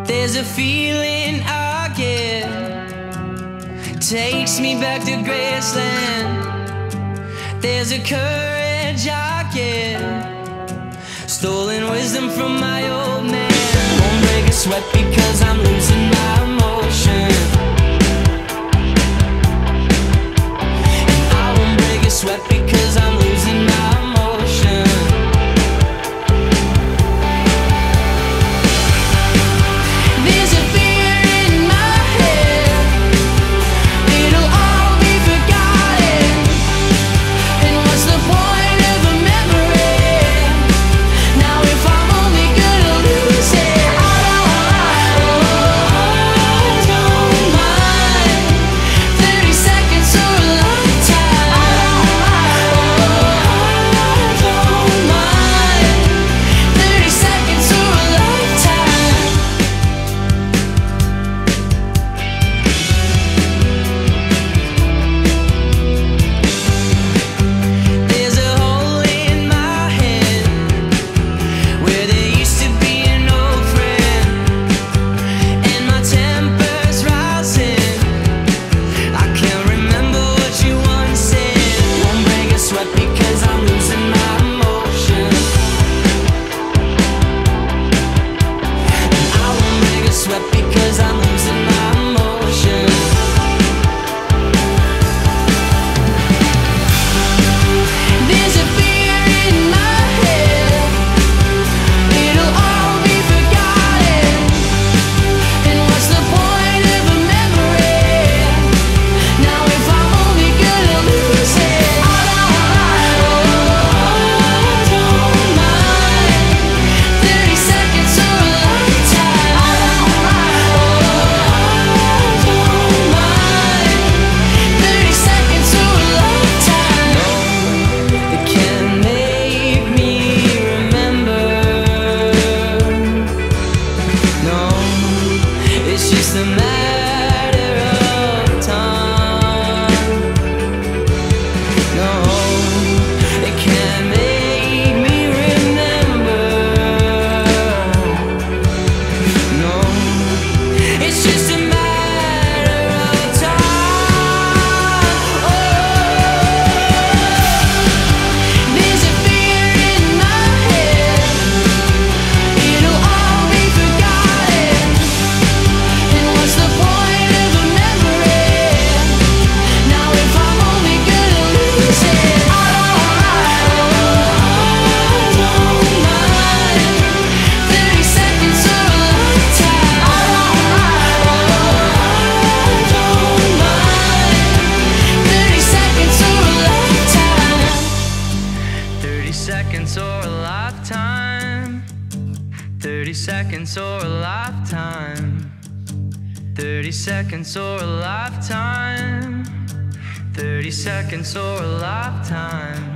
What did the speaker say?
There's a feeling I get, takes me back to Graceland. There's a courage I get, stolen wisdom from my old man. Won't break a sweat because I'm losing my emotion, and I won't break a sweat because I'm losing my emotion. There's a fear in my head, it'll all be forgotten, and what's the point of a memory? Now if I'm only gonna lose it, I don't mind 30 seconds or a lifetime. I don't mind 30 seconds or a lifetime. There's a hole in my head where there used to be an old friend, and my temper's rising. I can't remember what you once said. Won't break a sweat because I'm losing my emotion, and I won't break a sweat because I'm losing my emotion. There's a fear in my head, it'll all be forgotten, and what's the point of a memory? Now if I'm only gonna lose it, I don't mind 30 seconds or a lifetime. I don't mind 30 seconds or a lifetime. It can make me remember. No, it's just a matter of time. No, it can make me remember. No, it's just a matter of time. Oh, there's a fear in my head, it'll all be forgotten, and what's the point of a memory? Now if I'm only gonna lose it, I don't mind 30 seconds or a lifetime. I don't mind 30 seconds or a lifetime. 30 seconds or a lifetime. 30 seconds or a lifetime. 30 seconds or a lifetime. 30 seconds or a lifetime.